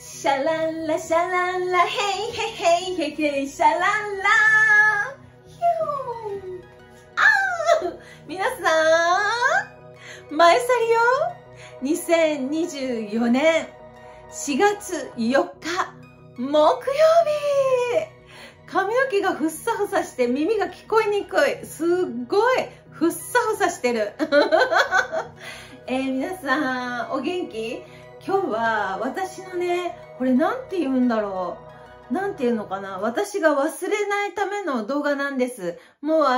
シャランラシャランラヘイヘイヘイヘイヘイシャランラヒューあー皆さん前去りよ2024年4月4日木曜日髪の毛がふっさふさして耳が聞こえにくいすっごいふっさふさしてる皆さんお元気？今日は私のね、これなんて言うんだろう。なんて言うのかな。私が忘れないための動画なんです。もう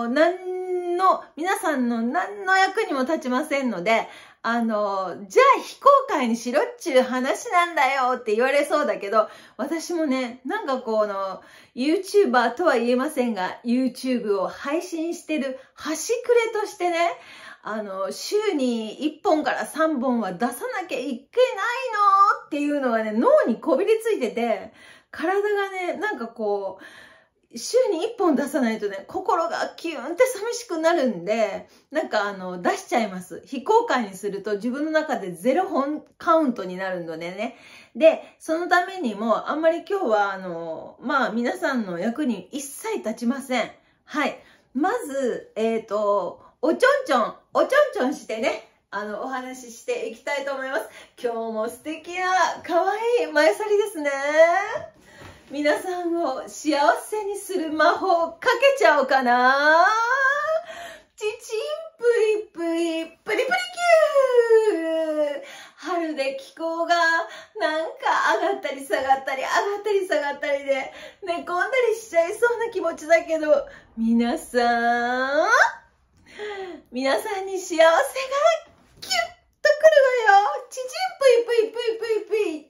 皆さんの何の役にも立ちませんので、じゃあ非公開にしろっちゅう話なんだよって言われそうだけど、私もね、なんかYouTuber とは言えませんが、YouTube を配信してる端くれとしてね、週に1本から3本は出さなきゃいけないのっていうのがね、脳にこびりついてて、体がね、なんか週に1本出さないとね、心がキューンって寂しくなるんで、なんか出しちゃいます。非公開にすると自分の中で0本カウントになるのでね。で、そのためにも、あんまり今日は皆さんの役に一切立ちません。はい。まず、おちょんしてね、お話ししていきたいと思います。今日も素敵な、可愛い前去りですね。皆さんを幸せにする魔法かけちゃおうかな。チチンプイプイプリプリキュー。春で気候がなんか上がったり下がったり上がったり下がったりで寝込んだりしちゃいそうな気持ちだけど、皆さんに幸せがキュッとくるわよ。チチンプイプイプイプイプイ。チャチャチャチャチャチャチャチャチャチャチャチャチ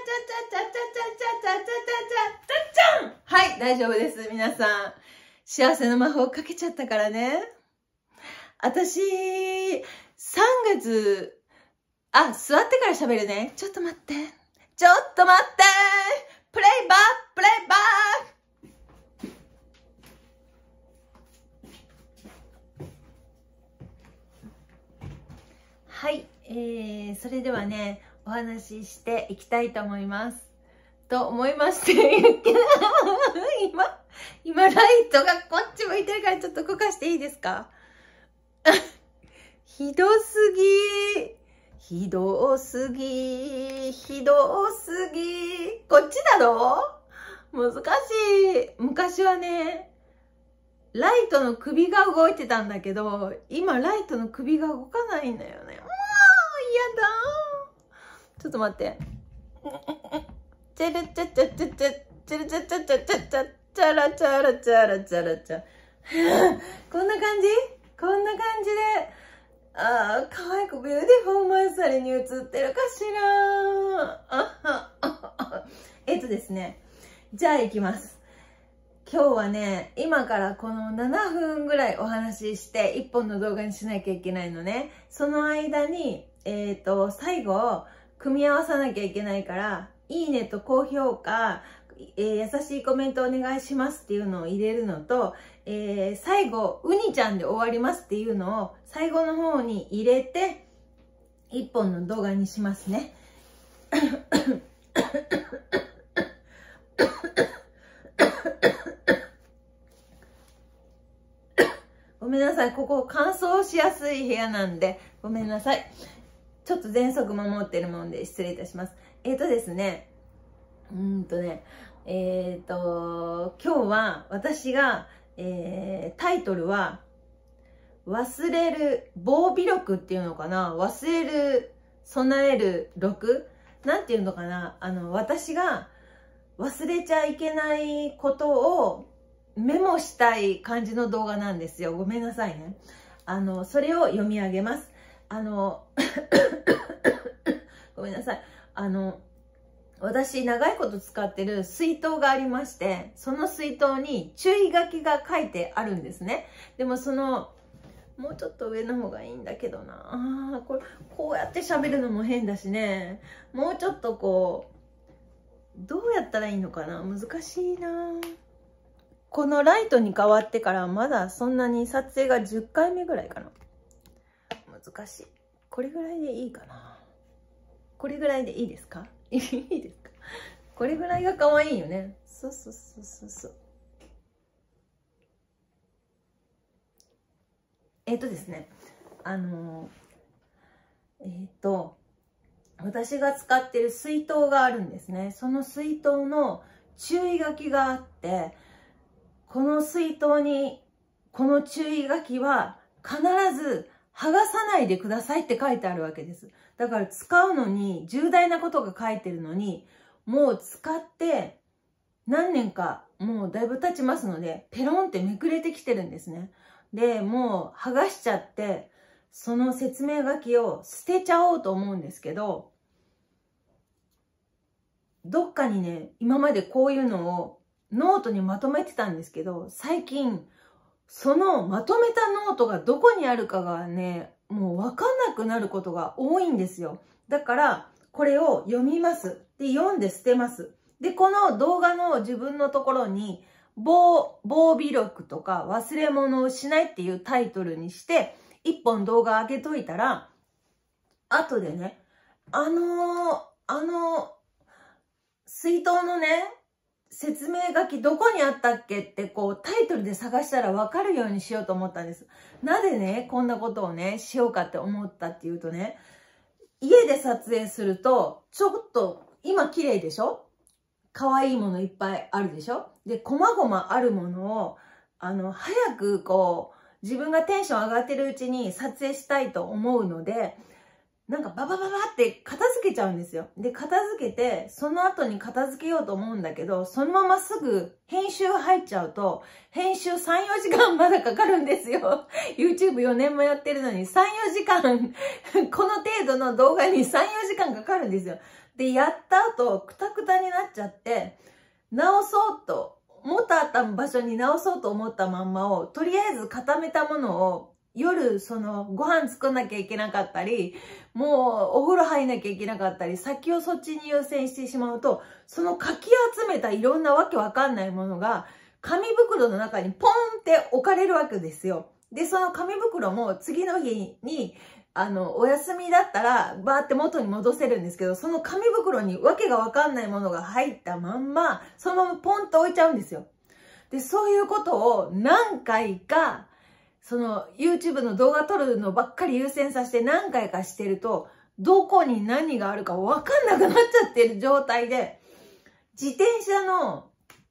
ャチャチャン。はい、大丈夫です。皆さん。幸せの魔法かけちゃったからね。私、3月、座ってから喋るね。ちょっと待って。ちょっと待って。プレイバック、プレイバック。はい、それではね、お話ししていきたいと思います。と思いまして言って今ライトがこっち向いてるからちょっと動かしていいですか？ひどすぎ。ひどすぎ。ひどすぎ。こっちだろ？難しい。昔はね、ライトの首が動いてたんだけど、今ライトの首が動かないんだよね。もう嫌だ。ちょっと待って。チャラチャチャチャチャチャラチャチャチャチャチャチャラチャラチャラチャラチャ。こんな感じ？こんな感じで、可愛くビューティフォーマイサリに映ってるかしら。ですね。じゃあ行きます。今日はね、今からこの7分ぐらいお話しして1本の動画にしなきゃいけないのね。その間に、最後、組み合わさなきゃいけないから、いいねと高評価、優しいコメントお願いしますっていうのを入れるのと、最後、うにちゃんで終わりますっていうのを最後の方に入れて、1本の動画にしますね。ごめんなさい。ここ乾燥しやすい部屋なんで、ごめんなさい。ちょっと全速守ってるもんで失礼いたします。ですね。今日は私が、タイトルは、忘れる、防備録っていうのかな？忘れる、備える録？なんていうのかな？私が忘れちゃいけないことをメモしたい感じの動画なんですよ。ごめんなさいね。それを読み上げます。ごめんなさい。私、長いこと使ってる水筒がありまして、その水筒に注意書きが書いてあるんですね。でももうちょっと上の方がいいんだけどな。こうやって喋るのも変だしね。もうちょっとどうやったらいいのかな？難しいな。このライトに変わってからまだそんなに撮影が10回目ぐらいかな。難しい。これぐらいでいいかな。 これぐらいでいいですか？いいですか？これぐらいが可愛いよね。そうそうそうそうそう。ですね。私が使ってる水筒があるんですね。その水筒の注意書きがあって、この水筒に、この注意書きは必ず剥がさないでくださいって書いてあるわけです。だから使うのに重大なことが書いてるのに、もう使って何年かもうだいぶ経ちますので、ペロンってめくれてきてるんですね。で、もう剥がしちゃって、その説明書きを捨てちゃおうと思うんですけど、どっかにね、今までこういうのをノートにまとめてたんですけど、最近、そのまとめたノートがどこにあるかがね、もうわかんなくなることが多いんですよ。だから、これを読みます。で、読んで捨てます。で、この動画の自分のところに、防備録とか忘れ物をしないっていうタイトルにして、一本動画上げといたら、後でね、水筒のね、説明書きどこにあったっけってこうタイトルで探したらわかるようにしようと思ったんです。なぜね、こんなことをね、しようかって思ったっていうとね、家で撮影すると、ちょっと今綺麗でしょ？可愛いものいっぱいあるでしょ？で、細々あるものを、早くこう、自分がテンション上がってるうちに撮影したいと思うので、なんかババババって片付けちゃうんですよ。で、片付けて、その後に片付けようと思うんだけど、そのまますぐ編集入っちゃうと、編集3、4時間まだかかるんですよ。YouTube 4年もやってるのに3、4時間、この程度の動画に3、4時間かかるんですよ。で、やった後、くたくたになっちゃって、直そうと、元あった場所に直そうと思ったまんまを、とりあえず固めたものを、夜、ご飯作んなきゃいけなかったり、もうお風呂入んなきゃいけなかったり、先をそっちに優先してしまうと、そのかき集めたいろんなわけわかんないものが、紙袋の中にポンって置かれるわけですよ。で、その紙袋も次の日に、お休みだったら、バーって元に戻せるんですけど、その紙袋にわけがわかんないものが入ったまんま、そのままポンと置いちゃうんですよ。で、そういうことを何回か、YouTube の動画撮るのばっかり優先させて何回かしてると、どこに何があるかわかんなくなっちゃってる状態で、自転車の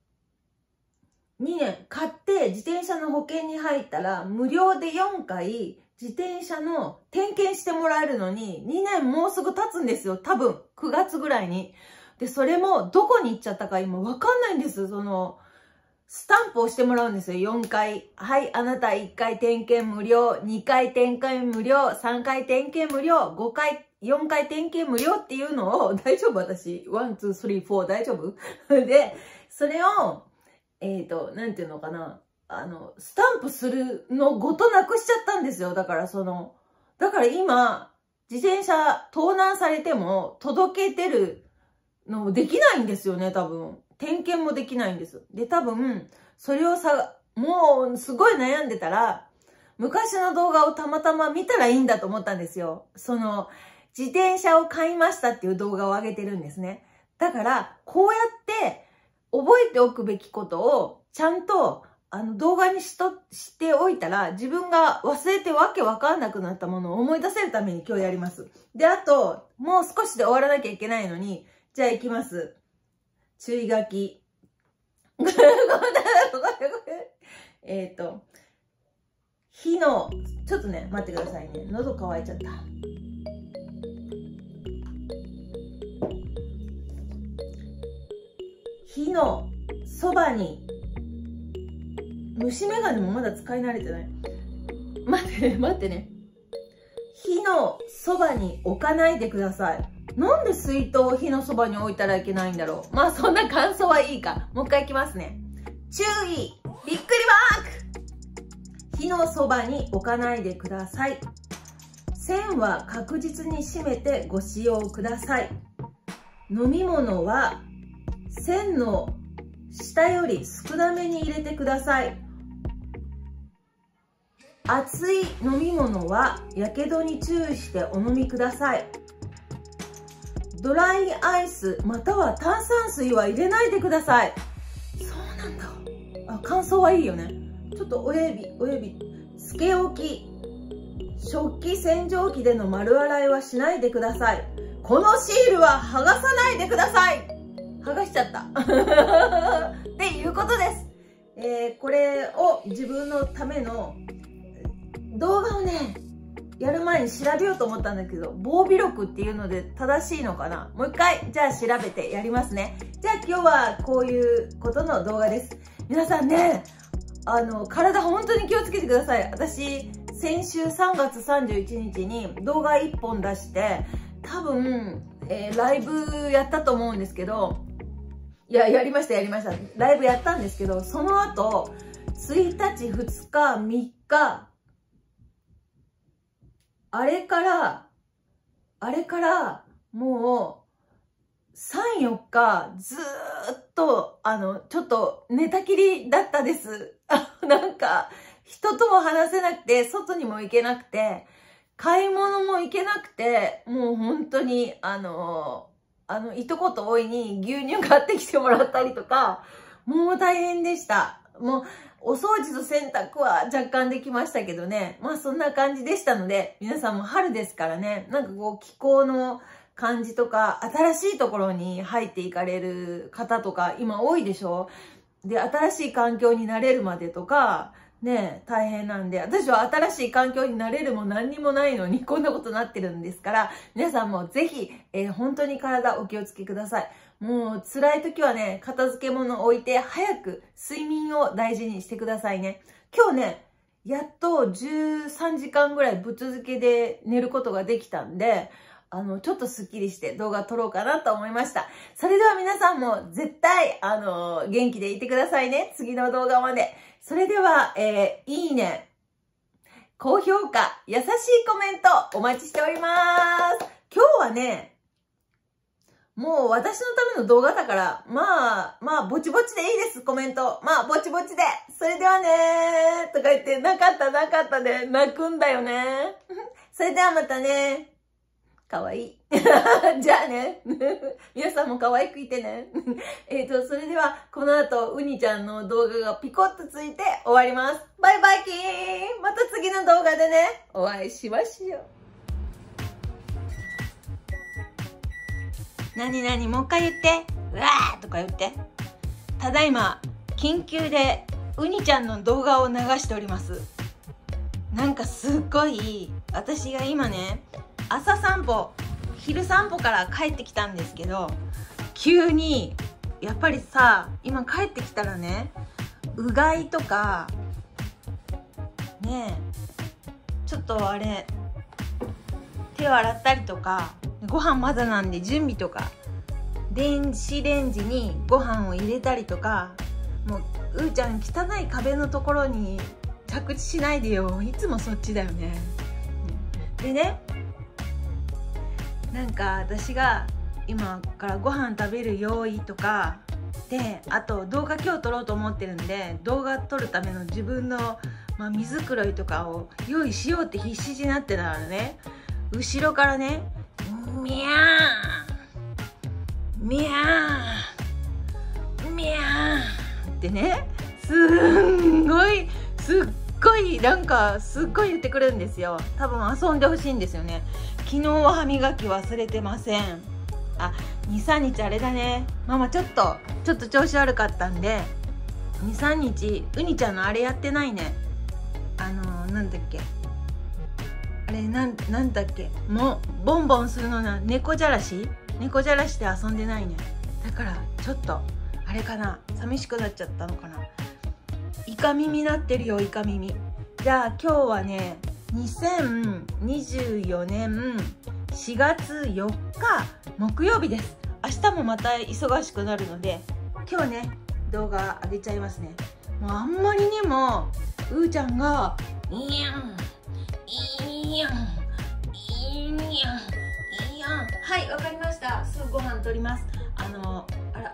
2年買って自転車の保険に入ったら無料で4回自転車の点検してもらえるのに2年もうすぐ経つんですよ。多分9月ぐらいに。で、それもどこに行っちゃったか今わかんないんです。スタンプをしてもらうんですよ、4回。はい、あなた1回点検無料、2回点検無料、3回点検無料、5回、4回点検無料っていうのを、大丈夫私 ?1、2、3、4大丈夫で、それを、なんていうのかな。スタンプするのごとなくしちゃったんですよ。だから今、自転車盗難されても届けてるのできないんですよね、多分。点検もできないんです。で、多分、それをもうすごい悩んでたら、昔の動画をたまたま見たらいいんだと思ったんですよ。自転車を買いましたっていう動画を上げてるんですね。だから、こうやって覚えておくべきことをちゃんと動画にしておいたら、自分が忘れてわけわかんなくなったものを思い出せるために今日やります。で、あと、もう少しで終わらなきゃいけないのに、じゃあ行きます。注意書き。ちょっとね、待ってくださいね。喉乾いちゃった。火のそばに、虫眼鏡もまだ使い慣れてない。待ってね。火のそばに置かないでください。なんで水筒を火のそばに置いたらいけないんだろう。まあそんな感想はいいか。もう一回いきますね。注意！びっくりマーク！火のそばに置かないでください。線は確実に締めてご使用ください。飲み物は線の下より少なめに入れてください。熱い飲み物はやけどに注意してお飲みください。 ドライアイスまたは炭酸水は入れないでください。そうなんだ。あ、乾燥はいいよね。ちょっと親指、つけ置き。食器洗浄機での丸洗いはしないでください。このシールは剥がさないでください。剥がしちゃった。っていうことです。これを自分のための動画をね、やる前に調べようと思ったんだけど、防備録っていうので正しいのかな。もう一回、じゃあ調べてやりますね。じゃあ今日はこういうことの動画です。皆さんね、体本当に気をつけてください。私、先週3月31日に動画1本出して、多分、ライブやったと思うんですけど、やりました。ライブやったんですけど、その後、1日、2日、3日、あれから、もう、3、4日、ずーっと、ちょっと寝たきりだったです。なんか、人とも話せなくて、外にも行けなくて、買い物も行けなくて、もう本当に、いとことおいに牛乳買ってきてもらったりとか、もう大変でした。もう、お掃除と洗濯は若干できましたけどね。まあそんな感じでしたので、皆さんも春ですからね、なんかこう気候の感じとか、新しいところに入っていかれる方とか今多いでしょ？で、新しい環境に慣れるまでとか、ね、大変なんで、私は新しい環境に慣れるも何にもないのにこんなことになってるんですから、皆さんもぜひ、本当に体お気をつけください。もう辛い時はね、片付け物を置いて早く睡眠を大事にしてくださいね。今日ね、やっと13時間ぐらいぶっ続けで寝ることができたんで、ちょっとスッキリして動画撮ろうかなと思いました。それでは皆さんも絶対、元気でいてくださいね。次の動画まで。それでは、いいね、高評価、優しいコメントお待ちしております。今日はね、もう私のための動画だから、まあ、ぼちぼちでいいです、コメント。まあ、ぼちぼちで。それではねー、とか言って、なかったで泣くんだよね。それではまたね。かわいい。じゃあね。皆さんも可愛くいてね。それでは、この後、うにちゃんの動画がピコッとついて終わります。バイバイキーン！また次の動画でね、お会いしましょう。何もう一回言って。うわーとか言って。ただいま、緊急で、うにちゃんの動画を流しております。なんかすっごい、私が今ね、朝散歩、昼散歩から帰ってきたんですけど、急に、やっぱりさ、今帰ってきたらね、うがいとか、ねえ、ちょっとあれ、手を洗ったりとか、ご飯まだなんで準備とか、電子レンジにご飯を入れたりとか、もう、うーちゃん汚い壁のところに着地しないでよ。いつもそっちだよね。でね、なんか私が今からご飯食べる用意とかで、あと動画今日撮ろうと思ってるんで、動画撮るための自分の、水黒いとかを用意しようって必死になってたらね、後ろからね、ミャーミャーミャーってね、すっごいなんかすっごい言ってくるんですよ。多分遊んでほしいんですよね。昨日は歯磨き忘れてません。2、3日あれだね。ママちょっと調子悪かったんで、2、3日、うにちゃんのあれやってないね。なんだっけ。あれ、なんだっけ。もう、ボンボンするのな、猫じゃらしで遊んでないね。だから、ちょっと、あれかな。寂しくなっちゃったのかな。イカ耳なってるよ、イカ耳。じゃあ、今日はね、2024年4月4日木曜日です。明日もまた忙しくなるので、今日ね、動画上げちゃいますね。もうあんまりにも、うーちゃんが、いやん。はい、わかりました。すぐご飯取ります。あら。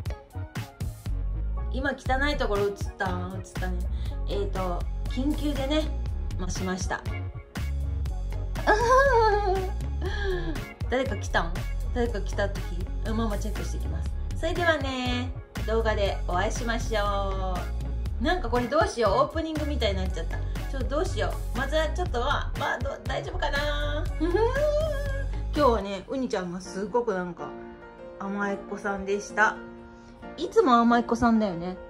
今汚いところ映ったね。緊急でね、しました。誰か来たん？ 誰か来た時、ママチェックしてきます。それではね、動画でお会いしましょう。なんかこれどうしよう、オープニングみたいになっちゃった。どうしよう。まずはちょっと大丈夫かな。今日はね、うにちゃんがすごくなんか甘えっ子さんでした。いつも甘えっ子さんだよね。